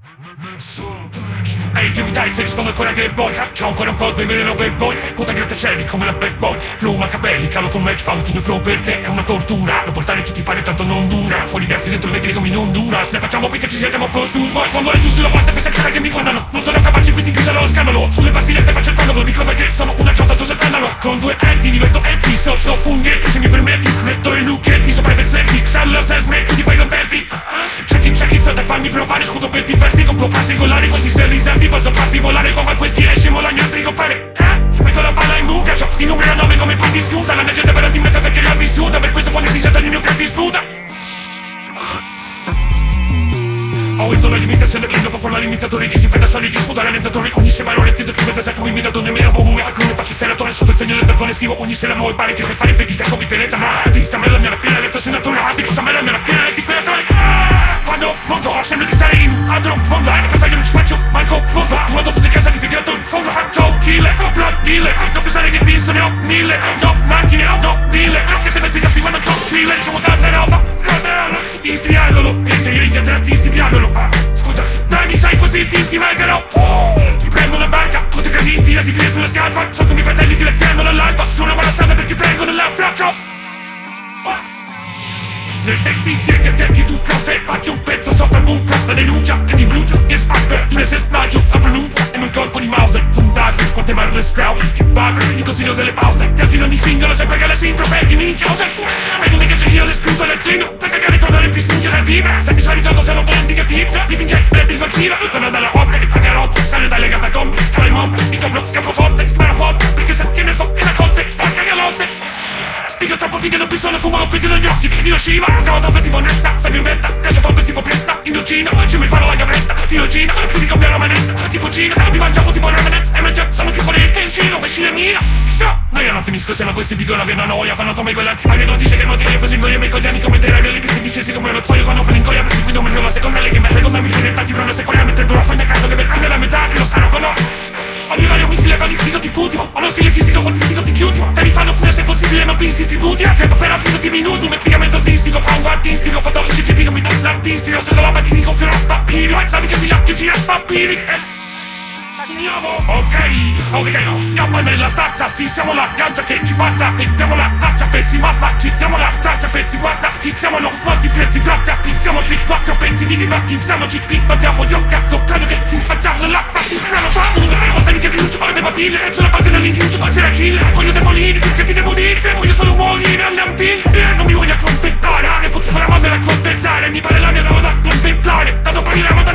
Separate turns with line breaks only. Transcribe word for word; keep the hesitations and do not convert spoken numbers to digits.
Ehi, Jimmy Tights, rispondo ancora che boy. C'ho ancora un po' di veleno per voi. Puta grattacieli come la bad boy. Pluma, capelli, calo con match, fa un tuo flow per te è una tortura. Lo portare tutti pare tanto non dura. Fuori versi dentro le come in Honduras. Ne facciamo finché ci siamo posture. Poi quando le tu sulla pasta pensa che mi guardano. Non sono capaci quindi chiusano lo scandalo. Sulle bastigliette faccio il pannolo. Dico perché sono una cosa sto cercandolo. Con due etti diverso epi. Sotto funghetti se mi permetti. Metto i lucchetti sopra i versetti. Xallo se smetti ti fai non perdi. Check it, check it, sotto farmi provare. Scudo per diversi con particolari. Così se riservi posso farti volare. Come questi esci mo la gnastri compare. Eh? Metto la palla in buca. C'ho i numeri a nome come parti scusa. La mia gente per la timida perché l'ha vissuta. Per questo quando si sente il mio che si sputa. Ho vinto la limitazione, prendo per la limitatore. Che si prende soliti, sputare allentatore. Ogni sera ero rettito, che mette secco, mi mira donne, mi ero come alcune faccio senatore. Sotto il segno del dragone scrivo ogni sera nuovi pari. Che per fare freddi, te covid teleta. Ma vista me la mia rapina, letto senatore. Di cosa me la mia rapina, letti pelatore. Quando monto, sembra di stare in un altro mondo. E pensare che non ci faccio, Marco, non va. Quando tutte casa di integrato in fondo, hard killer, blood dealer. Non pensare che visto ne ho mille. No, macchine, no, dealer. Che se pensi che attivano con thriller. Diciamo tanta roba, istriandolo. E che io gli artisti pianono. Scusa, dai mi sai così ti stivegano. Ti prendo una barca, così credi, tirati dietro sulla scarpa. Sotto i miei fratelli ti leziano all'alba. Su una buona strada perché prendono la fraccia. Nel figlie che cerchi tu cose. Faccio un pezzo sopra il mucca. La denuncia che ti brucia e spacca. Un S sbaglio, fa pronuncia. E un colpo di mouse. Puntate, quante mani le scrau. Che vago, ti consiglio delle pause. Ti attiro ogni singolo sempre che le sintro. Perché mi chiose. E non è che se io le scuso le trino. Perché che ricordare più stringere il vibra. Se mi sono risolto se non prendi che tip. Mi finché le diversiva. Sono dalla opera e pagherò. Sale dalle gambe combi. Tra le mombe, mi compro, scappo forte. Sparo forte. Perché se che ne so, è la corte. Spacca che lotte. Spiego troppo finché non penso, fumo, non penso negli occhi. Hiroshima, cosa per tipo netta. Sai più metta, caccia pompe tipo pretta. Indocina, ci mi farò la gabretta. Tirocina, più di cambiare la manetta. Tipo Cina, mi mangiavo tipo ramanetta. E mangia, sono tipo nel Kenshiro, vescina mia. No, noi non finisco se ma questi dicono che non noia. Fanno come quell'altro, ma che non dice che non tiene così. Noi e i cogliani come te, reali che si dice come lo zoio. Quando fanno in coia, perché qui non mi la seconda. Lei che me seconda mi viene tanti, però la seconda mentre dura fai caso che per prendere la metà che lo sanno con noi. Ho livello un stile con il fisico ti putimo. Ho lo stile fisico con il fisico ti chiudimo. Te li fanno pure se possibile non pinsi istituti. A tempo per minuti minuti. Metticamento artistico, fa un guardistico. Fotografo che dico mi dà l'artistico. Se la batti dico fiore a spappino. E sabi che si giacchi gira a spappini. Ok, ok no. Andiamo nella stazza, fissiamo la gancia che ci batta. Mettiamo la faccia pessima, ma ci diamo la traccia pezzi guarda. Schizziamolo, molti prezzi tratta. Pizziamo il quattro pezzi di dibatti. Siamo ci battiamo gli occhi a toccare che ti facciamo la partiziano fa. Una che ti luce, le bambine. Sulla base dell'indirizzo, poi c'era kill. Voglio demolire, che ti devo dire. Voglio solo morire alle antine. Non mi voglio accontentare. Ne posso fare la mano da accontentare. Mi pare la mia roba da contemplare. Tanto parliamo da